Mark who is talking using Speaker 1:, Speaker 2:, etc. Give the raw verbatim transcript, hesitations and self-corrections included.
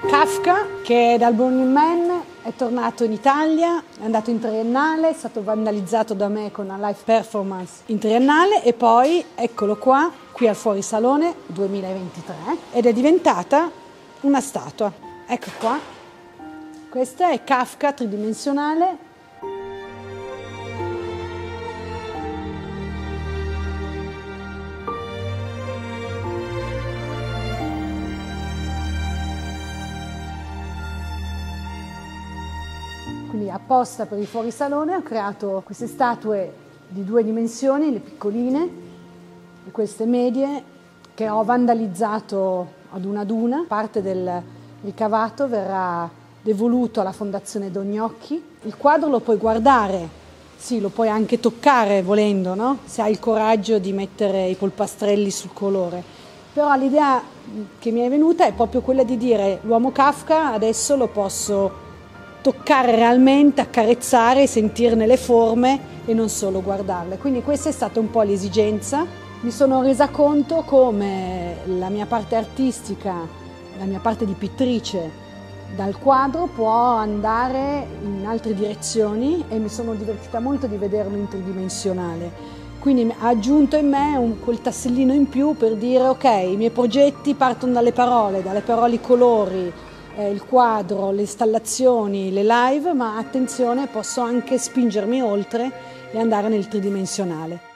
Speaker 1: Kafka, che dal Burning Man è tornato in Italia, è andato in triennale, è stato vandalizzato da me con una live performance in triennale e poi eccolo qua, qui al Fuorisalone duemilaventitré, ed è diventata una statua. Ecco qua, questa è Kafka tridimensionale. Quindi apposta per il fuorisalone ho creato queste statue di due dimensioni, le piccoline e queste medie, che ho vandalizzato ad una ad una. Parte del ricavato verrà devoluto alla Fondazione Dognocchi. Il quadro lo puoi guardare, sì, lo puoi anche toccare volendo, no? Se hai il coraggio di mettere i polpastrelli sul colore. Però l'idea che mi è venuta è proprio quella di dire: l'uomo Kafka adesso lo posso toccare realmente, accarezzare, sentirne le forme e non solo guardarle. Quindi questa è stata un po' l'esigenza. Mi sono resa conto come la mia parte artistica, la mia parte di pittrice dal quadro può andare in altre direzioni, e mi sono divertita molto di vederlo in tridimensionale. Quindi ha aggiunto in me un, quel tassellino in più per dire: ok, i miei progetti partono dalle parole, dalle parole, i colori, Eh, il quadro, le installazioni, le live, ma attenzione, posso anche spingermi oltre e andare nel tridimensionale.